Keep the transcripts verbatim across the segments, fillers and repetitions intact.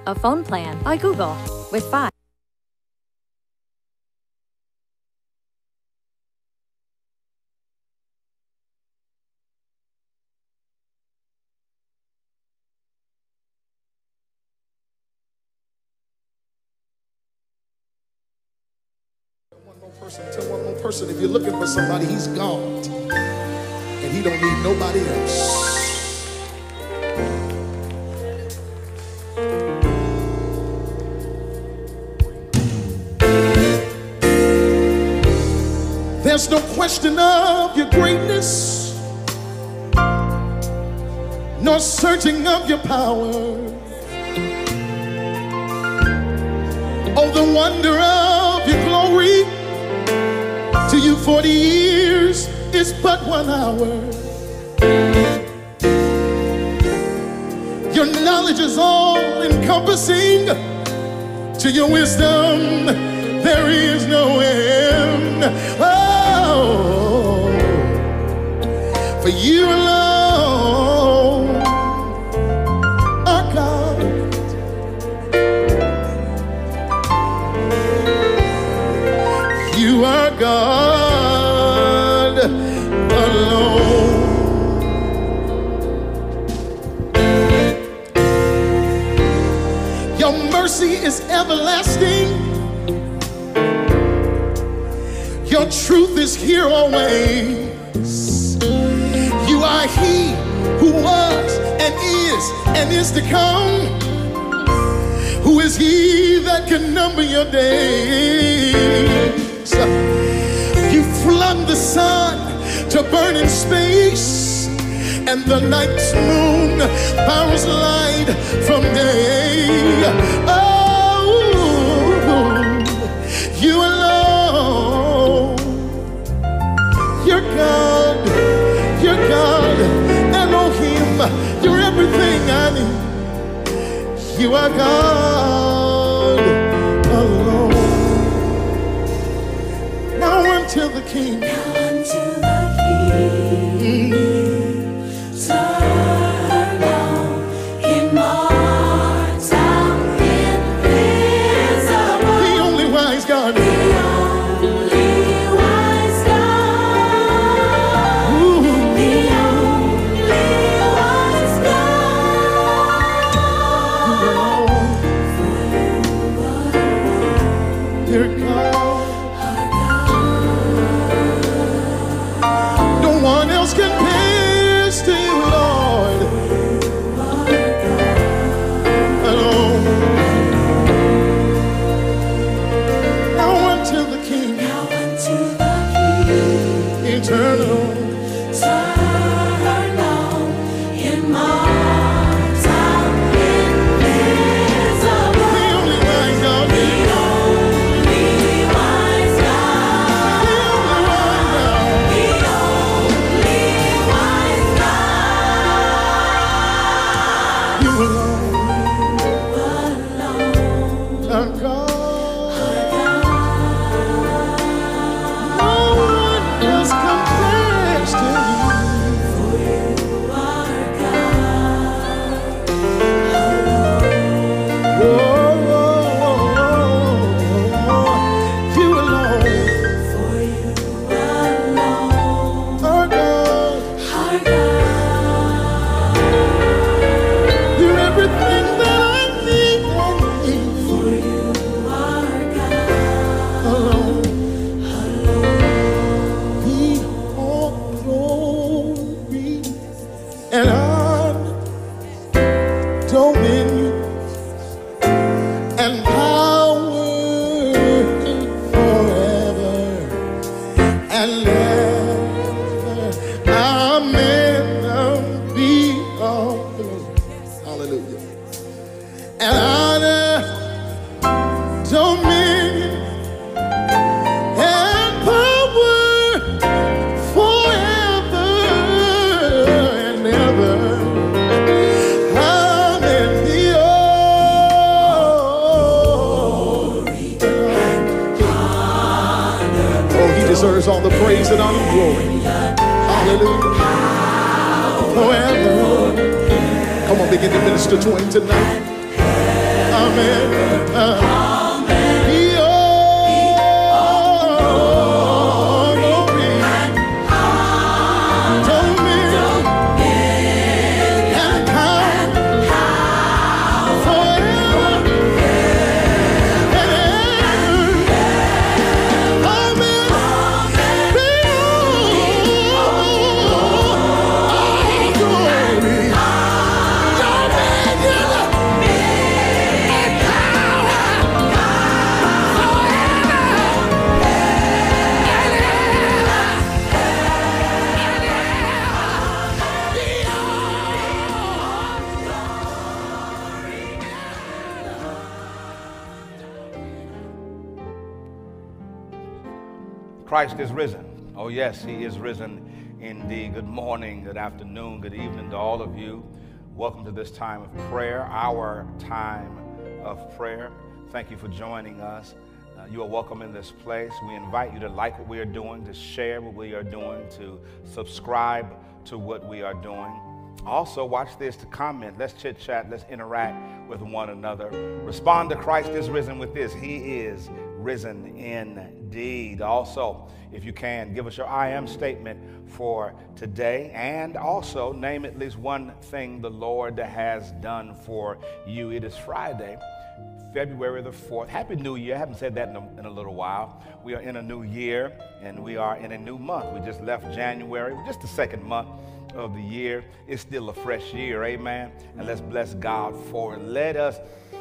A phone plan by Google with five. One more person, tell one more person, if you're looking for somebody, he's God. And he don't need nobody else. There's no question of your greatness, nor searching of your power. Oh, the wonder of your glory. To you forty years is but one hour. Your knowledge is all encompassing. To your wisdom there is no end. Oh, for you alone are God. You are God alone. Your mercy is everlasting. Your truth is here always. You are he who was and is and is to come. Who is he that can number your days? You flung the sun to burn in space, and the night's moon powers light from day. Oh, you alone. You're God, you're God, Elohim, you're everything I need. You are God alone. Now unto the King. Now unto the King. Eternal, immortal, invisible. The only wise God. The only wise God. Ooh. The only wise God. You're God. No one else compares to you, Lord. Alone. Now unto the King. Now unto the King. Eternal. Eternal, immortal, invisible. The only wise God. The only wise God. The only wise God. The only wise God. You alone Alone, are God. No one else compares to you. for you are God. Whoa, you alone For you alone are God. are God. You're everything that I need. For you are God. Alone. Be all glory and honor, dominion and power forever and ever. Amen. Be all glory. Hallelujah. And honor, dominion and power forever and ever. Amen. The oh, he deserves all the praise and honor and glory. Hallelujah. Forever. Come on, begin to minister to him tonight. Christ is risen. Oh yes, he is risen indeed. Good morning, good afternoon, good evening to all of you. Welcome to this time of prayer, our time of prayer. Thank you for joining us. Uh, you are welcome in this place. We invite you to like what we are doing, to share what we are doing, to subscribe to what we are doing. Also, watch this, to comment. Let's chit chat. Let's interact with one another. Respond to Christ is risen with this. He is risen indeed. Also, if you can, give us your I am statement for today, and also name at least one thing the Lord has done for you. It is Friday, February the fourth. Happy New Year. I haven't said that in a, in a little while. We are in a new year, and we are in a new month. We just left January, just the second month of the year. It's still a fresh year, amen? And let's bless God for it. Let us,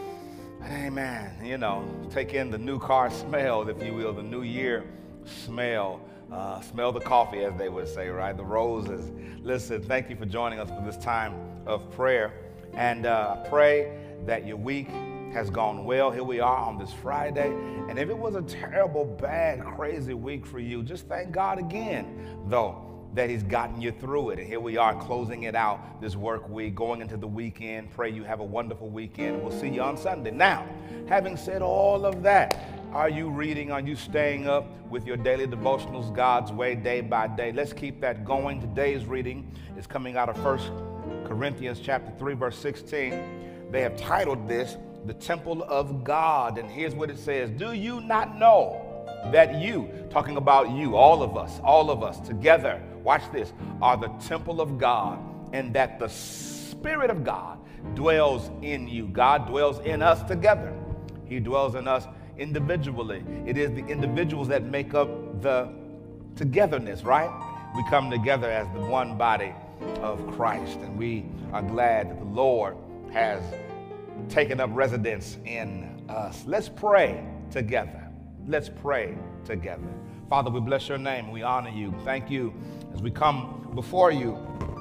amen, you know, take in the new car smell, if you will, the new year smell. Uh, smell the coffee, as they would say, right? The roses. Listen, thank you for joining us for this time of prayer. And uh, pray that your week has gone well. Here we are on this Friday. And if it was a terrible, bad, crazy week for you, just thank God again, though, that he's gotten you through it. And here we are closing it out this work week, going into the weekend. Pray you have a wonderful weekend. We'll see you on Sunday. Now, having said all of that, are you reading? Are you staying up with your daily devotionals God's way, day by day? Let's keep that going. Today's reading is coming out of First Corinthians chapter three, verse sixteen. They have titled this, The Temple of God. And here's what it says. Do you not know that you, talking about you, all of us, all of us together, watch this, are the temple of God, and that the Spirit of God dwells in you? God dwells in us together. He dwells in us individually. It is the individuals that make up the togetherness, right? We come together as the one body of Christ, and we are glad that the Lord has taken up residence in us. Let's pray together. Let's pray together. Father, we bless your name. We honor you. Thank you. As we come before you,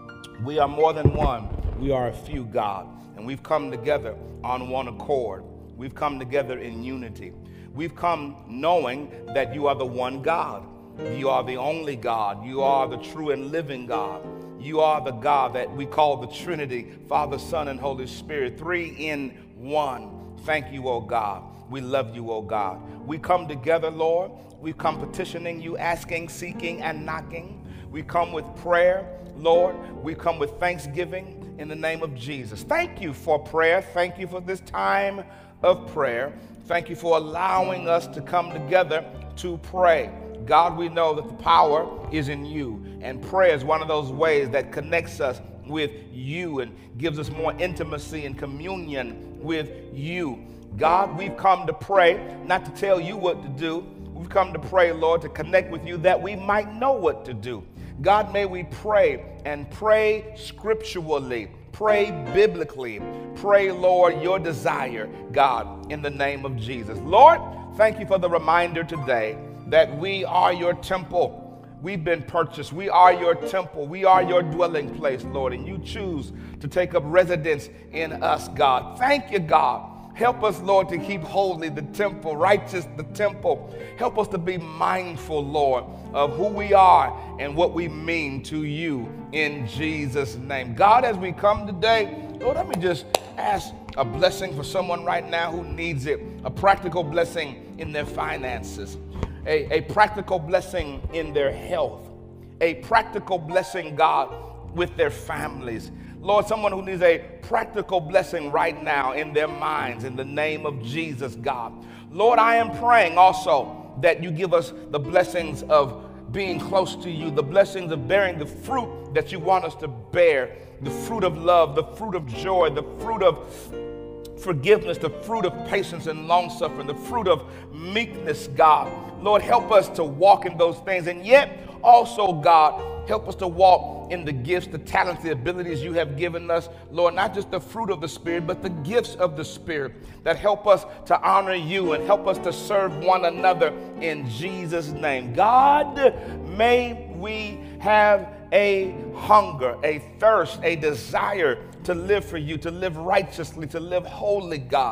we are more than one. We are a few, God, and we've come together on one accord. We've come together in unity. We've come knowing that you are the one God. You are the only God. You are the true and living God. You are the God that we call the Trinity, Father, Son, and Holy Spirit, three in one. Thank you, oh God. We love you, oh God. We come together, Lord. We come petitioning you, asking, seeking, and knocking. We come with prayer, Lord. We come with thanksgiving in the name of Jesus. Thank you for prayer. Thank you for this time of prayer. Thank you for allowing us to come together to pray. God, we know that the power is in you, and prayer is one of those ways that connects us with you and gives us more intimacy and communion with you. God, we've come to pray, not to tell you what to do. We've come to pray, Lord, to connect with you that we might know what to do. God, may we pray and pray scripturally, pray biblically, pray, Lord, your desire, God, in the name of Jesus. Lord, thank you for the reminder today that we are your temple. We've been purchased. We are your temple. We are your dwelling place, Lord, and you choose to take up residence in us, God. Thank you, God. Help us, Lord, to keep holy the temple, righteous the temple. Help us to be mindful, Lord, of who we are and what we mean to you in Jesus' name. God, as we come today, Lord, let me just ask a blessing for someone right now who needs it, a practical blessing in their finances, a, a practical blessing in their health, a practical blessing, God, with their families. Lord, someone who needs a practical blessing right now in their minds, in the name of Jesus, God. Lord, I am praying also that you give us the blessings of being close to you, the blessings of bearing the fruit that you want us to bear, the fruit of love, the fruit of joy, the fruit of forgiveness, the fruit of patience and long-suffering, the fruit of meekness, God. Lord, help us to walk in those things, and yet also, God, help us to walk in the gifts, the talents, the abilities you have given us, Lord, not just the fruit of the Spirit, but the gifts of the Spirit that help us to honor you and help us to serve one another in Jesus' name. God, may we have a hunger, a thirst, a desire to live for you, to live righteously, to live holy, God,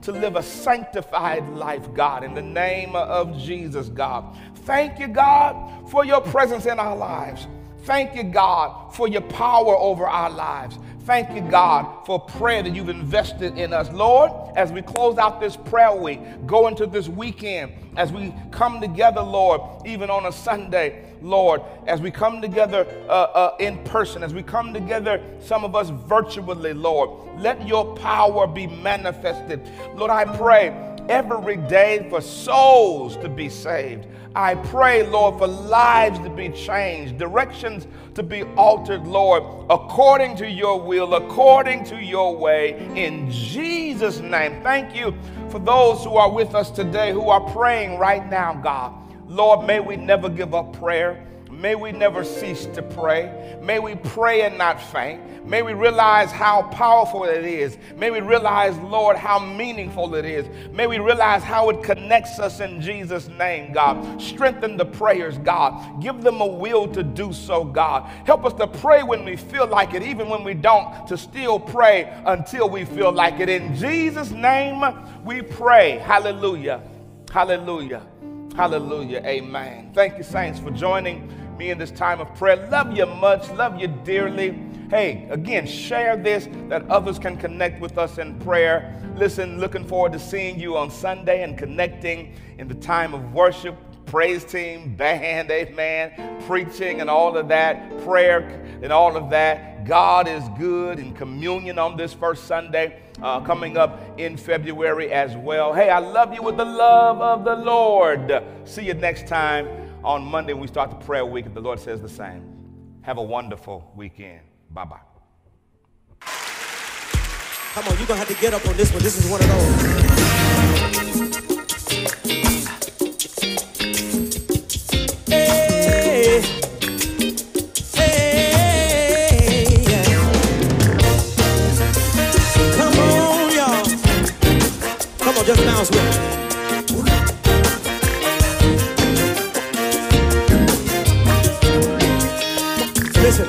to live a sanctified life, God, in the name of Jesus, God. Thank you, God, for your presence in our lives. Thank you, God, for your power over our lives. Thank you, God, for prayer that you've invested in us. Lord, as we close out this prayer week, go into this weekend, as we come together, Lord, even on a Sunday, Lord, as we come together uh, uh, in person, as we come together, some of us virtually, Lord, let your power be manifested. Lord, I pray every day for souls to be saved. I pray, Lord, for lives to be changed, directions to be altered, Lord, according to your will, according to your way, in Jesus' name. Thank you for those who are with us today, who are praying right now, God. Lord, may we never give up prayer. May we never cease to pray. May we pray and not faint. May we realize how powerful it is. May we realize, Lord, how meaningful it is. May we realize how it connects us in Jesus' name, God. Strengthen the prayers, God. Give them a will to do so, God. Help us to pray when we feel like it, even when we don't, to still pray until we feel like it. In Jesus' name we pray. Hallelujah. Hallelujah. Hallelujah. Amen. Thank you, saints, for joining me in this time of prayer. Love you much. Love you dearly. Hey, again, share this that others can connect with us in prayer. Listen, looking forward to seeing you on Sunday and connecting in the time of worship, praise team, band, amen, preaching and all of that, prayer and all of that. God is good, in communion on this first Sunday uh, coming up in February as well. Hey, I love you with the love of the Lord. See you next time on Monday when we start the prayer week, if the Lord says the same. Have a wonderful weekend. Bye-bye. Come on, you're going to have to get up on this one. This is one of those. Hey, hey, yeah. Come on, y'all. Come on, just bounce with me. Listen,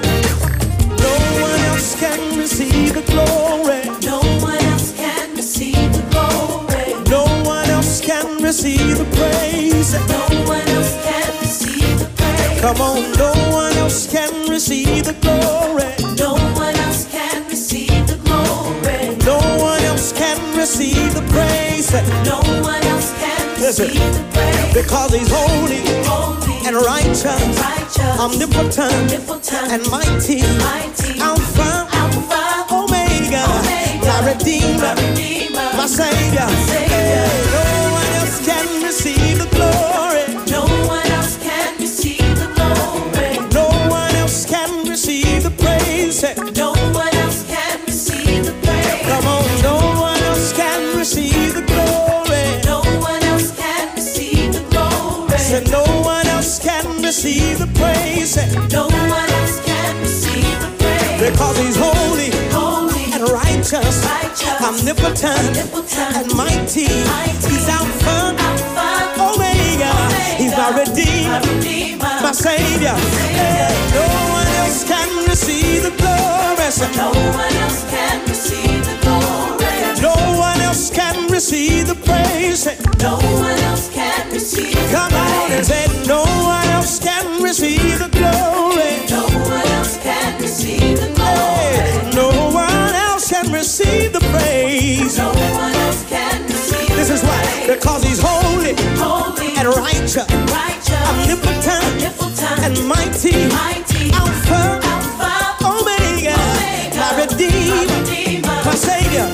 no one else can receive the glory. No one else can receive the glory. No one else can receive the praise. No one else can receive the praise. Come on, no one else can receive the glory. No one else can receive the glory. No one else can receive the praise. No one else can Listen, receive the praise. because he's holy, Holy and righteous, righteous, omnipotent, omnipotent, and mighty, mighty, Alpha, Alpha, Omega, Omega, my Redeemer, my Redeemer, my Savior. Savior. Hey, no one else can receive the glory. No one else can receive the glory. No one else can receive the praise. No one else can receive the praise. Come on, no one else can receive the glory. No one else can receive the glory. Said no one else can receive the praise. No one else can receive the praise. Because he's holy, Holy and righteous, righteous, omnipotent, omnipotent, and mighty. mighty, He's Alpha, Alpha, Omega. He's my my Redeemer, Redeemer, my Savior. Hey, no one else can receive the glory. Said No one else can receive the glory. no one else can receive the praise. No one else can receive the Come on and say, no one else can receive the glory. No one else can receive the glory. Hey, no one else can receive the praise. No one else can receive This is why, because he's holy, Holy and righteous, righteous, omnipotent, omnipotent, and mighty, mighty, Alpha, Alpha, Omega, Omega, my Redeemer, Redeemer, my Savior.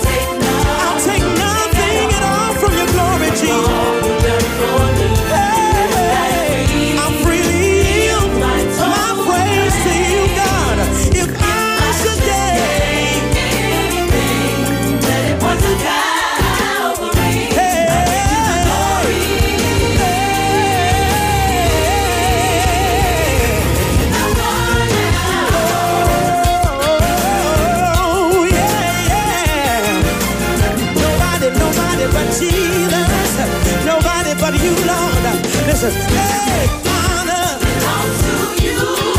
I'll take nothing at all from your glory, Jesus. Hey, I'm freely yield my praise to you, God. If I should gain, that it was a Calvary. hey, oh, yeah, yeah. Nobody, nobody but Jesus. Nobody but you, Lord. Listen, hey, honor. Belongs to you.